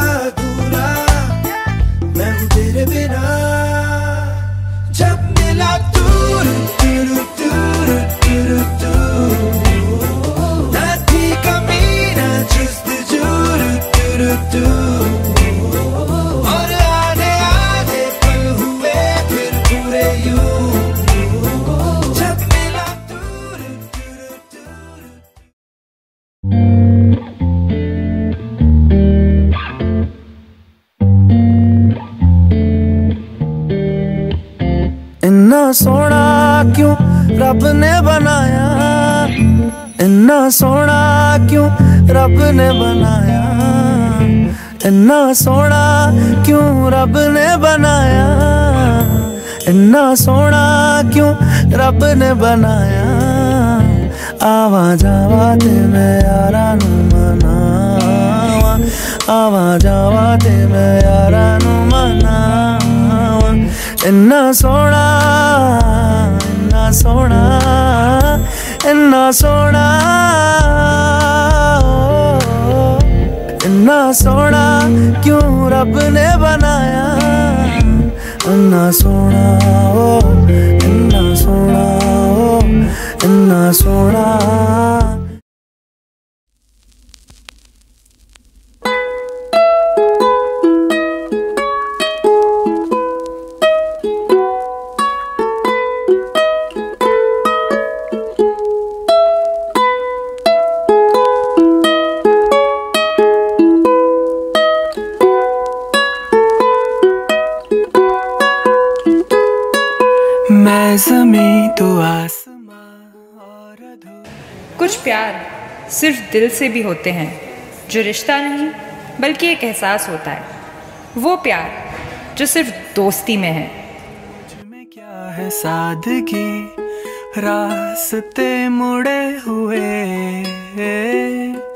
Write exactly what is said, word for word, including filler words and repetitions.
अधूरा मैं हूँ तेरे बिना। जब मिला तू टूरू टूरू टूरू टूरू ना थी कमी ना जुस्तजू टूरू टूरू और आने आधे पल हुए फिर पूरे यूं। जब मिला टूरू टूरू टूरू। इन्ना सोना क्यों रब ने बनाया, इन्ना सोना क्यों रब ने बनाया, इन्ना सोना क्यों रब ने बनाया, इन्ना सोना क्यों रब ने बनाया। आवा जावा ते मैं यारा नू मनावा, आवा जावा ते मैं यारा नू मनावा। इन्ना सोना इन्ना सोना इन्ना सोना इन्ना सोना क्यों रब ने बनाया। इन्ना सोना ओ इन्ना सोना ओ इन्ना सोना। मैं ज़मीं तो आसमां और अधूरा। कुछ प्यार सिर्फ दिल से भी होते हैं, जो रिश्ता नहीं बल्कि एक एहसास होता है। वो प्यार जो सिर्फ दोस्ती में है। में क्या है सादगी, रास्ते मुड़े हुए